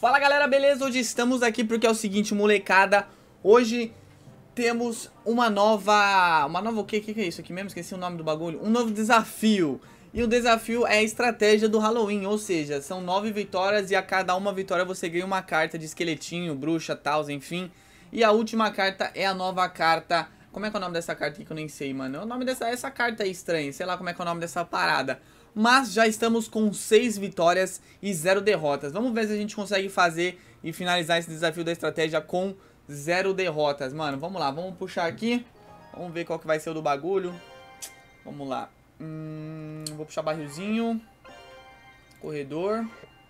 Fala galera, beleza? Hoje estamos aqui porque é o seguinte, molecada. Hoje temos uma nova... o quê? O que é isso aqui mesmo? Esqueci o nome do bagulho. Um novo desafio. E o desafio é a estratégia do Halloween. Ou seja, são 9 vitórias e a cada uma vitória você ganha uma carta de esqueletinho, bruxa, tal, enfim. E a última carta é a nova carta... Como é que é o nome dessa carta aqui que eu nem sei, mano? O nome dessa carta é estranho. Sei lá como é que é o nome dessa parada. Mas já estamos com 6 vitórias e 0 derrotas. Vamos ver se a gente consegue fazer e finalizar esse desafio da estratégia com 0 derrotas. Mano, vamos lá, vamos puxar aqui. Vamos ver qual que vai ser o do bagulho. Vamos lá. Vou puxar barrilzinho. Corredor.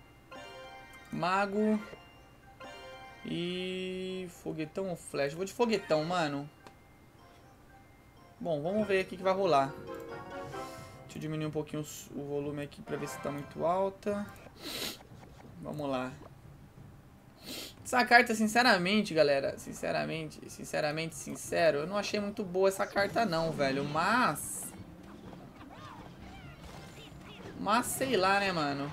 Mago. E... foguetão ou flash? Vou de foguetão, mano. Bom, vamos ver aqui que vai rolar. Deixa eu diminuir um pouquinho o volume aqui pra ver se tá muito alta. Vamos lá. Essa carta, sinceramente, galera, sincero, eu não achei muito boa essa carta não, velho, mas sei lá, né, mano.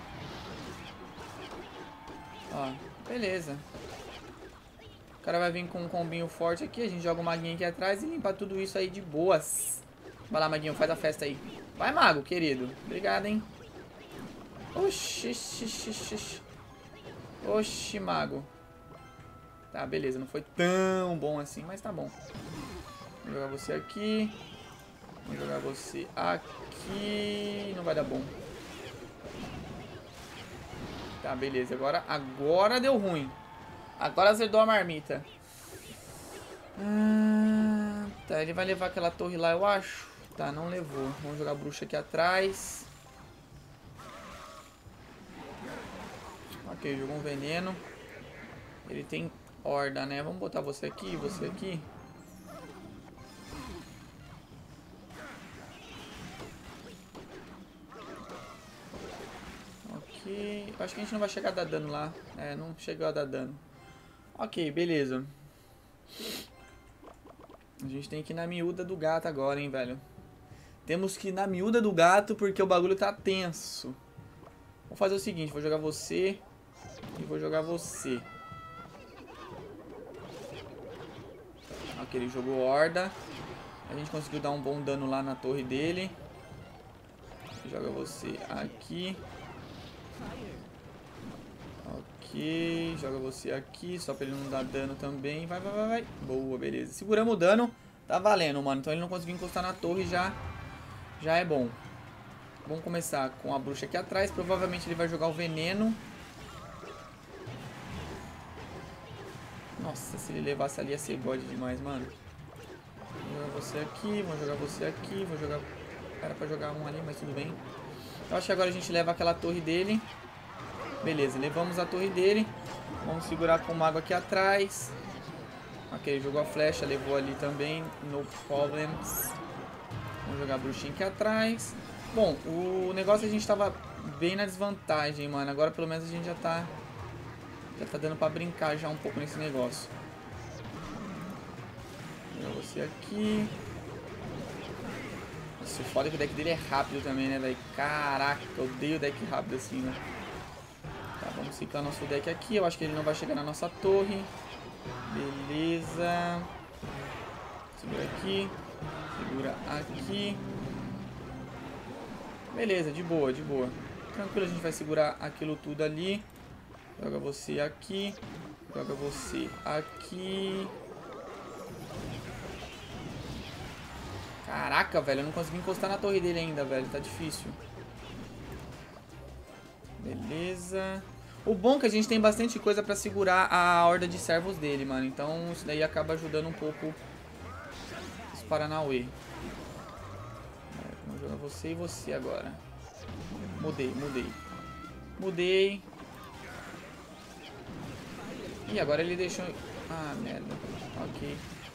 Ó, beleza. O cara vai vir com um combinho forte aqui, a gente joga o maguinho aqui atrás e limpa tudo isso aí de boas. Vai lá, maguinho, faz a festa aí. Vai, mago, querido. Obrigado, hein. Oxi, oxi, mago. Tá, beleza. Não foi tão bom assim, mas tá bom. Vou jogar você aqui. Vou jogar você aqui. Não vai dar bom. Tá, beleza. Agora deu ruim. Agora azedou a marmita. Tá, ele vai levar aquela torre lá, eu acho. Tá, não levou. Vamos jogar a bruxa aqui atrás. Ok, jogou um veneno. Ele tem horda, né? Vamos botar você aqui e você aqui. Ok. Acho que a gente não vai chegar a dar dano lá. É, não chegou a dar dano. Ok, beleza. A gente tem que ir na miúda do gato agora, hein, velho. Temos que ir na miúda do gato porque o bagulho tá tenso. Vou fazer o seguinte, vou jogar você e vou jogar você. Ok, ele jogou horda. A gente conseguiu dar um bom dano lá na torre dele. Joga você aqui. Ok, joga você aqui, só pra ele não dar dano também. Vai. Boa, beleza. Seguramos o dano, tá valendo, mano. Então ele não conseguiu encostar na torre, já é bom. Vamos começar com a bruxa aqui atrás. Provavelmente ele vai jogar o veneno. Nossa, se ele levasse ali ia ser god demais, mano. Vou jogar você aqui, vou jogar você aqui, vou jogar... Era pra jogar um ali, mas tudo bem. Eu acho que agora a gente leva aquela torre dele. Beleza, levamos a torre dele. Vamos segurar com o mago aqui atrás. Ok, jogou a flecha, levou ali também. No problems. Vamos jogar a bruxinha aqui atrás. Bom, o negócio a gente tava bem na desvantagem, mano. Agora pelo menos a gente já tá dando pra brincar já um pouco nesse negócio. Vou jogar você aqui. Nossa, o foda é que o deck dele é rápido também, né, velho? Caraca, eu odeio o deck rápido assim, né? Tá, vamos ciclar nosso deck aqui. Eu acho que ele não vai chegar na nossa torre. Beleza. Segura aqui. Segura aqui. Beleza, de boa, de boa. Tranquilo, a gente vai segurar aquilo tudo ali. Joga você aqui. Joga você aqui. Caraca, velho, eu não consegui encostar na torre dele ainda, velho. Tá difícil. Beleza. O bom é que a gente tem bastante coisa pra segurar a horda de servos dele, mano. Então isso daí acaba ajudando um pouco os Paranauê. Vamos jogar você e você agora. Mudei. Ih, agora ele deixou... Ah, merda. Ok.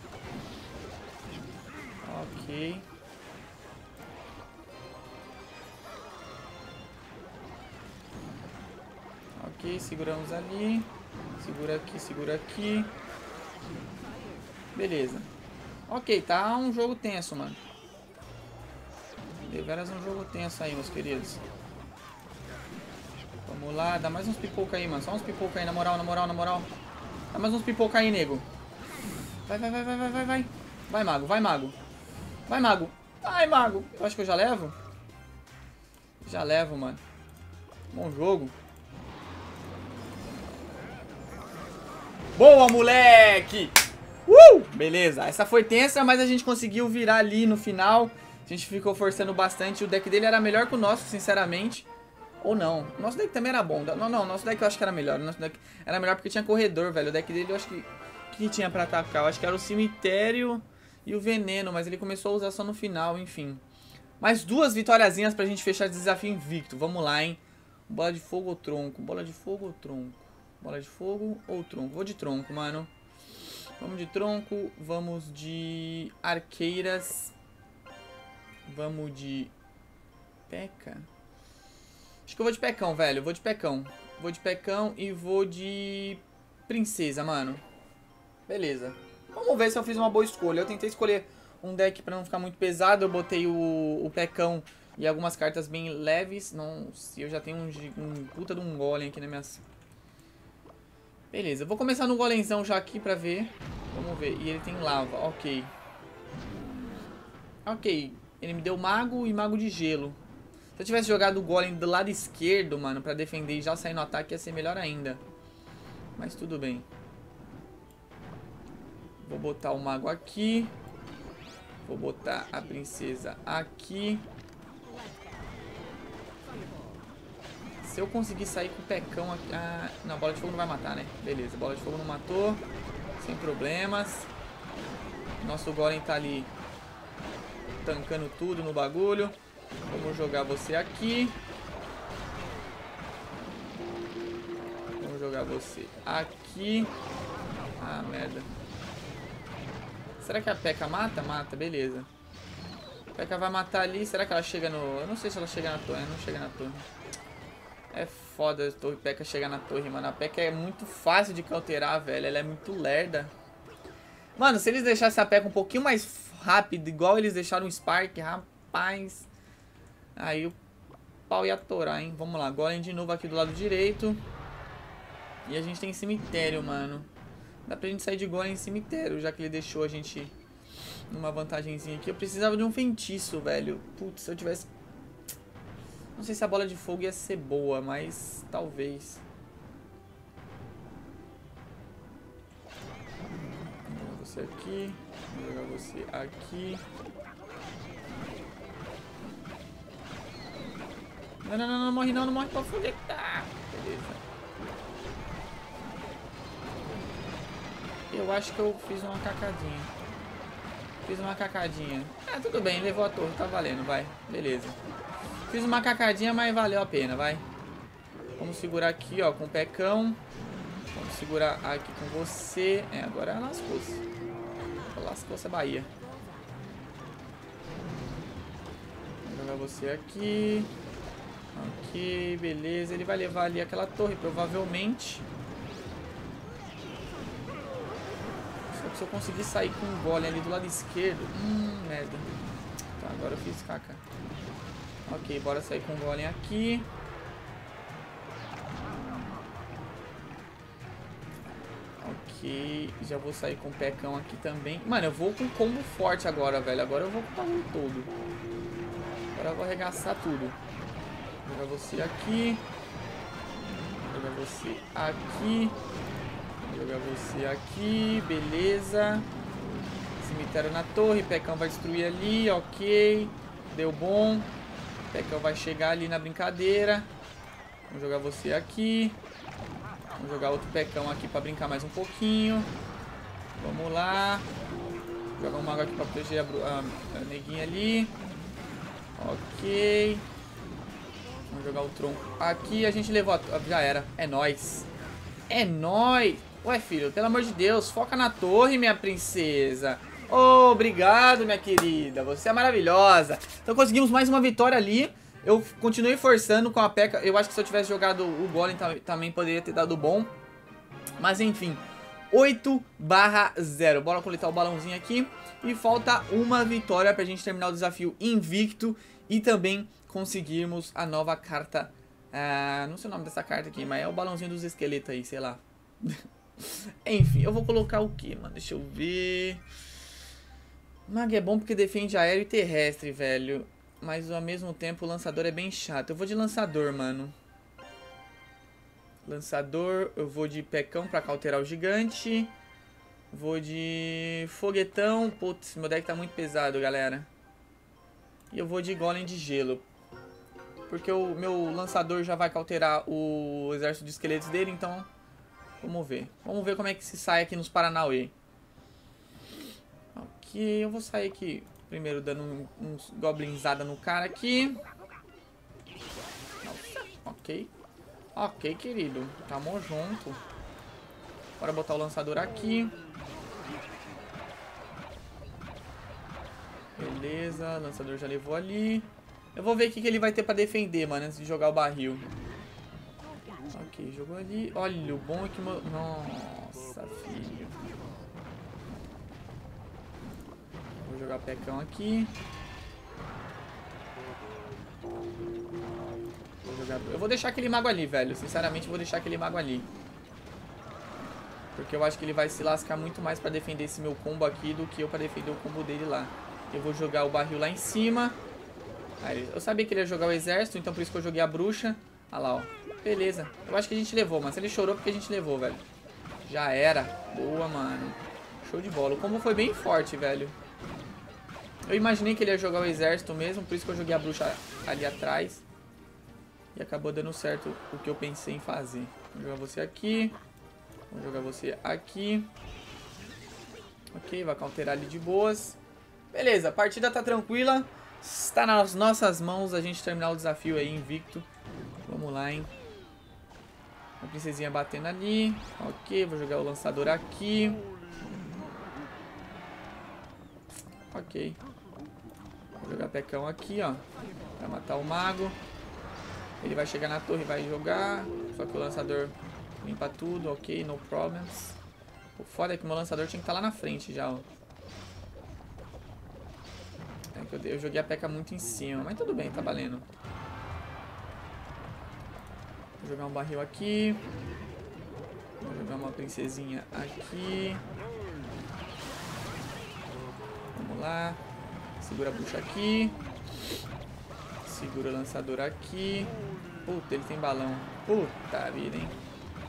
Ok, seguramos ali. Segura aqui. Beleza. Ok, tá um jogo tenso, mano. Deveras um jogo tenso aí, meus queridos. Vamos Vamos lá, dá mais uns pipoca aí, mano. Só uns pipoca aí, na moral, na moral, na moral. Dá mais uns pipoca aí, nego. Vai, vai, vai, vai, vai, vai, vai. Vai, mago, vai, mago. Vai, mago. Vai, mago. Eu acho que eu já levo. Já levo, mano. Bom jogo. Boa, moleque! Beleza, essa foi tensa, mas a gente conseguiu virar ali no final. A gente ficou forçando bastante. O deck dele era melhor que o nosso, sinceramente. Ou não. O nosso deck também era bom. Não, não, o nosso deck eu acho que era melhor. O nosso deck era melhor porque tinha corredor, velho. O deck dele eu acho que... O que tinha pra atacar? Eu acho que era o cemitério e o veneno, mas ele começou a usar só no final, enfim. Mais 2 vitóriazinhas pra gente fechar esse desafio invicto. Vamos lá, hein. Bola de fogo ou tronco? Bola de fogo ou tronco? Bola de fogo ou tronco? Vou de tronco, mano. Vamos de tronco. Vamos de arqueiras. Vamos de... Peca? Acho que eu vou de pecão, velho. Vou de pecão. Vou de pecão e vou de... princesa, mano. Beleza. Vamos ver se eu fiz uma boa escolha. Eu tentei escolher um deck pra não ficar muito pesado. Eu botei o pecão e algumas cartas bem leves. Não, se eu já tenho um puta de um golem aqui na minha... Beleza, vou começar no golemzão já aqui pra ver. Vamos ver. E ele tem lava, ok. Ok, ele me deu mago e mago de gelo. Se eu tivesse jogado o golem do lado esquerdo, mano, pra defender e já sair no ataque, ia ser melhor ainda. Mas tudo bem. Vou botar o mago aqui. Vou botar a princesa aqui. Se eu conseguir sair com o pecão aqui... Ah, não, bola de fogo não vai matar, né? Beleza, bola de fogo não matou. Sem problemas. Nosso golem tá ali tancando tudo no bagulho. Vamos jogar você aqui. Vamos jogar você aqui. Ah, merda. Será que a P.E.K.K.A mata? Mata, beleza. A P.E.K.K.A vai matar ali. Será que ela chega no... Eu não sei se ela chega na torre. Não chega na torre. É foda a torre P.E.K.K.A chegar na torre, mano. A P.E.K.K.A é muito fácil de counterar, velho. Ela é muito lerda. Mano, se eles deixassem a P.E.K.K.A um pouquinho mais rápido, igual eles deixaram o Spark, rapaz... Aí o pau ia atorar, hein? Vamos lá, golem de novo aqui do lado direito. E a gente tem cemitério, mano. Dá pra gente sair de golem em cemitério, já que ele deixou a gente numa vantagenzinha aqui. Eu precisava de um feitiço, velho. Putz, se eu tivesse... Não sei se a bola de fogo ia ser boa, mas talvez. Vou jogar você aqui. Vou jogar você aqui. Não, não, não, não morre não, não morre pra fuder. Tá, beleza. Eu acho que eu fiz uma cacadinha. Fiz uma cacadinha. Ah, tudo bem, levou a torre, tá valendo, vai. Beleza. Fiz uma cacadinha, mas valeu a pena, vai. Vamos segurar aqui, ó, com o pecão. Vamos segurar aqui com você. É, agora lascou-se. Lascou-se a Bahia. Vou jogar você aqui. Ok, beleza. Ele vai levar ali aquela torre, provavelmente. Só que se eu conseguir sair com o golem ali do lado esquerdo... merda. Tá, agora eu fiz caca. Ok, bora sair com o golem aqui. Ok, já vou sair com o pecão aqui também. Mano, eu vou com combo forte agora, velho. Agora eu vou com o bagulho todo. Agora eu vou arregaçar tudo. Vou jogar você aqui. Vou jogar você aqui. Vou jogar você aqui. Beleza. Cemitério na torre. Pecão vai destruir ali. Ok. Deu bom. Pecão vai chegar ali na brincadeira. Vamos jogar você aqui. Vamos jogar outro pecão aqui pra brincar mais um pouquinho. Vamos lá. Vou jogar um mago aqui pra proteger a neguinha ali. Ok. Vamos jogar o tronco aqui. A gente levou já era. É nóis. É nóis. Ué, filho, pelo amor de Deus, foca na torre, minha princesa. Oh, obrigado, minha querida. Você é maravilhosa. Então conseguimos mais uma vitória ali. Eu continuei forçando com a P.E.K.K.A. Eu acho que se eu tivesse jogado o golem também poderia ter dado bom. Mas enfim. 8/0. Bora coletar o balãozinho aqui. E falta uma vitória pra gente terminar o desafio invicto. E também conseguirmos a nova carta Ah, não sei o nome dessa carta aqui, mas é o balãozinho dos esqueletos aí, sei lá. Enfim, eu vou colocar o que, mano? Deixa eu ver. Mag é bom porque defende aéreo e terrestre, velho. Mas ao mesmo tempo o lançador é bem chato. Eu vou de lançador, mano. Lançador, eu vou de pecão pra cauterar o gigante. Vou de foguetão. Putz, meu deck tá muito pesado, galera. E eu vou de golem de gelo. Porque o meu lançador já vai cauterar o exército de esqueletos dele, então... Vamos ver. Vamos ver como é que se sai aqui nos Paranauê. Ok, eu vou sair aqui primeiro dando uns goblinzada no cara aqui. Nossa, ok. Ok, querido. Tamo junto. Bora botar o lançador aqui. Beleza, o lançador já levou ali. Eu vou ver o que ele vai ter pra defender, mano, antes de jogar o barril. Ok, jogou ali. Olha, o bom é que... Nossa, filho. Vou jogar pecão aqui. Eu vou deixar aquele mago ali, velho. Sinceramente, eu vou deixar aquele mago ali. Porque eu acho que ele vai se lascar muito mais pra defender esse meu combo aqui do que eu pra defender o combo dele lá. Eu vou jogar o barril lá em cima. Aí, eu sabia que ele ia jogar o exército, então por isso que eu joguei a bruxa. Olha lá, ó. Beleza. Eu acho que a gente levou, mas ele chorou porque a gente levou, velho. Já era. Boa, mano. Show de bola. O combo foi bem forte, velho. Eu imaginei que ele ia jogar o exército mesmo, por isso que eu joguei a bruxa ali atrás. E acabou dando certo o que eu pensei em fazer. Vou jogar você aqui. Vou jogar você aqui. Ok, vai counterar ali de boas. Beleza, a partida tá tranquila. Está nas nossas mãos a gente terminar o desafio aí invicto. Vamos lá, hein. A princesinha batendo ali. Ok, vou jogar o lançador aqui. Ok. Vou jogar pecão aqui, ó. Pra matar o mago. Ele vai chegar na torre e vai jogar. Só que o lançador limpa tudo. Ok, no problems. O foda é que o meu lançador tinha que estar lá na frente já, ó. É que eu joguei a peca muito em cima. Mas tudo bem, tá valendo. Vou jogar um barril aqui. Vou jogar uma princesinha aqui. Vamos lá. Segura a bruxa aqui. Segura o lançador aqui. Puta, ele tem balão. Puta vida, hein.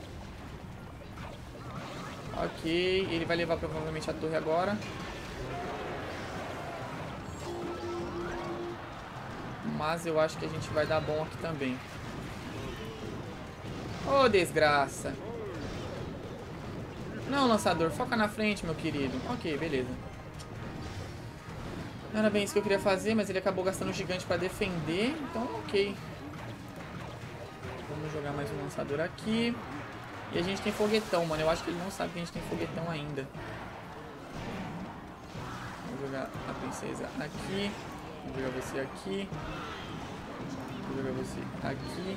Ok, ele vai levar provavelmente a torre agora. Mas eu acho que a gente vai dar bom aqui também. Ô, desgraça. Não, lançador, foca na frente, meu querido. Ok, beleza. Não era bem isso que eu queria fazer, mas ele acabou gastando o gigante pra defender. Então, ok. Vamos jogar mais um lançador aqui. E a gente tem foguetão, mano. Eu acho que ele não sabe que a gente tem foguetão ainda. Vou jogar a princesa aqui. Vou jogar você aqui. Vou jogar você aqui.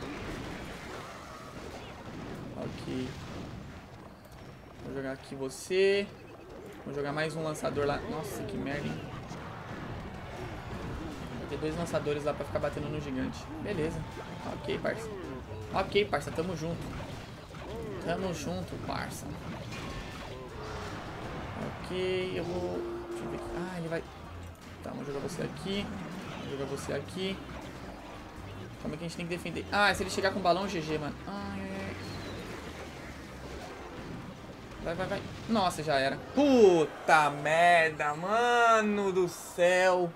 Ok. Vou jogar aqui você. Vou jogar mais um lançador lá. Nossa, que merda, hein? Vai ter dois lançadores lá pra ficar batendo no gigante. Beleza. Ok, parça. Ok, parça. Tamo junto. Tamo junto, parça. Ok, eu vou... Deixa eu ver aqui. Ah, ele vai... Tá, vamos jogar você aqui. Vamos jogar você aqui. Como é que a gente tem que defender? Ah, se ele chegar com balão, GG, mano. Ai, ai, ai. Vai, vai, vai. Nossa, já era. Puta merda, mano do céu.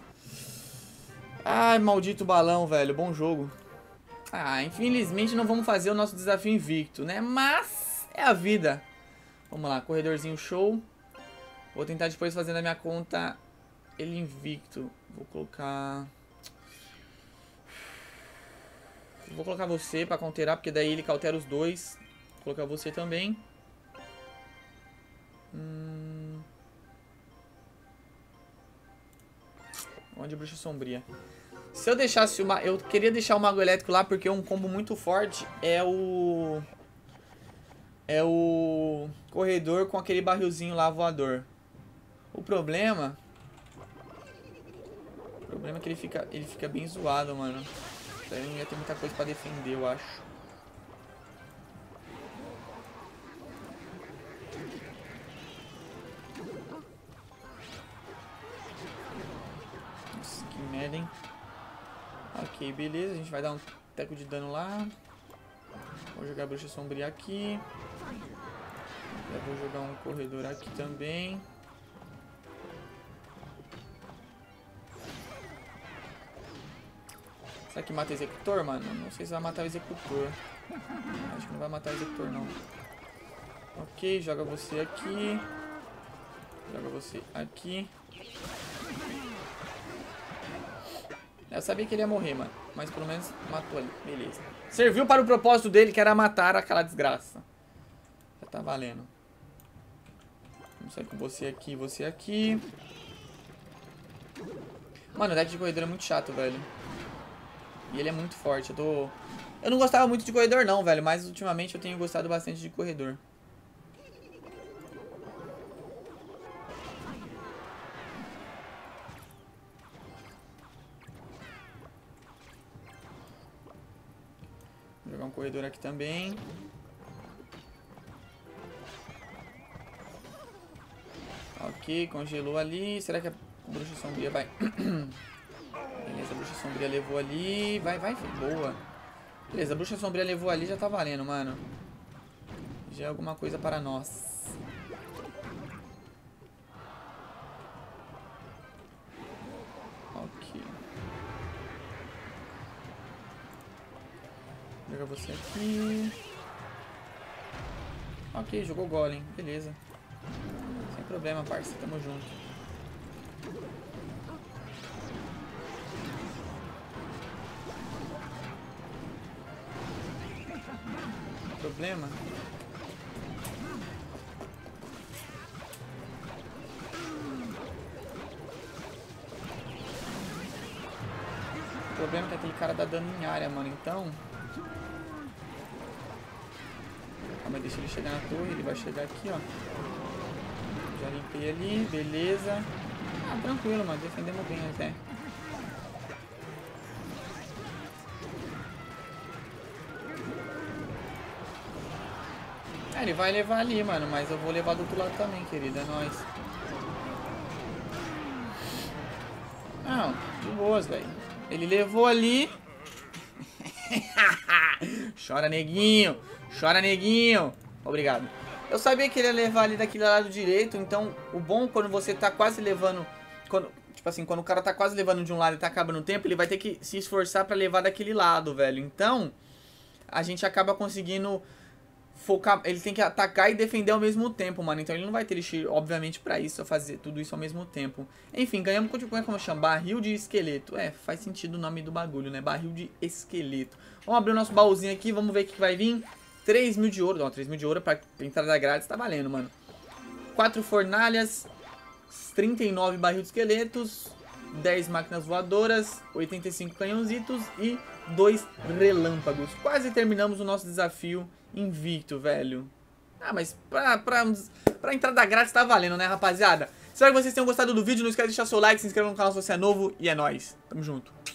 Ai, maldito balão, velho. Bom jogo. Ah, infelizmente não vamos fazer o nosso desafio invicto, né? Mas é a vida. Vamos lá, corredorzinho show. Vou tentar depois fazer na minha conta ele invicto. Vou colocar... Vou colocar você pra counterar, porque daí ele cautera os dois. Vou colocar você também. Onde a bruxa sombria? Se eu deixasse uma... Eu queria deixar o mago elétrico lá porque um combo muito forte é o... É o corredor com aquele barrilzinho lá voador. O problema... O problema é que ele fica bem zoado, mano. Daí não ia ter muita coisa pra defender, eu acho. Nossa, que merda, hein? Ok, beleza. A gente vai dar um teco de dano lá. Vou jogar a bruxa sombria aqui. Já vou jogar um corredor aqui também. Será que mata o executor, mano? Não sei se vai matar o executor. Acho que não vai matar o executor, não. Ok, joga você aqui. Joga você aqui. Eu sabia que ele ia morrer, mano. Mas pelo menos matou ali. Beleza. Serviu para o propósito dele, que era matar aquela desgraça. Já tá valendo. Vamos sair com você aqui e você aqui. Mano, o deck de corredor é muito chato, velho. E ele é muito forte. Eu não gostava muito de corredor não, velho. Mas ultimamente eu tenho gostado bastante de corredor. Vou jogar um corredor aqui também. Ok, congelou ali. Será que a bruxa sombria vai... Beleza, a bruxa sombria levou ali. Vai, filho. Boa. Beleza, a bruxa sombria levou ali, já tá valendo, mano. Já é alguma coisa para nós. Ok. Joga você aqui. Ok, jogou golem. Beleza. Sem problema, parça. Tamo junto. Problema. O problema é que aquele cara dá dano em área, mano. Então... Calma aí, deixa ele chegar na torre. Ele vai chegar aqui, ó. Já limpei ali. Beleza. Ah, tranquilo, mano. Defendemos bem até. Ele vai levar ali, mano, mas eu vou levar do outro lado também, querida, é nóis. Não, de boas, velho. Ele levou ali. Chora, neguinho. Chora, neguinho. Obrigado. Eu sabia que ele ia levar ali daquele lado direito, então o bom quando você tá quase levando... Tipo assim, quando o cara tá quase levando de um lado e tá acabando o tempo, ele vai ter que se esforçar pra levar daquele lado, velho. Então, a gente acaba conseguindo... focar, ele tem que atacar e defender ao mesmo tempo, mano. Então ele não vai ter elixir, obviamente, pra isso, fazer tudo isso ao mesmo tempo. Enfim, ganhamos, como chama? Barril de esqueleto. É, faz sentido o nome do bagulho, né? Barril de esqueleto. Vamos abrir o nosso baúzinho aqui, vamos ver o que vai vir. 3 mil de ouro, não, 3 mil de ouro pra entrada grátis, tá valendo, mano. 4 fornalhas, 39 barril de esqueletos, 10 máquinas voadoras, 85 canhãozitos e 2 relâmpagos. Quase terminamos o nosso desafio invicto, velho. Ah, mas pra entrada grátis tá valendo, né, rapaziada? Espero que vocês tenham gostado do vídeo. Não esquece de deixar seu like, se inscreva no canal se você é novo. E é nóis. Tamo junto.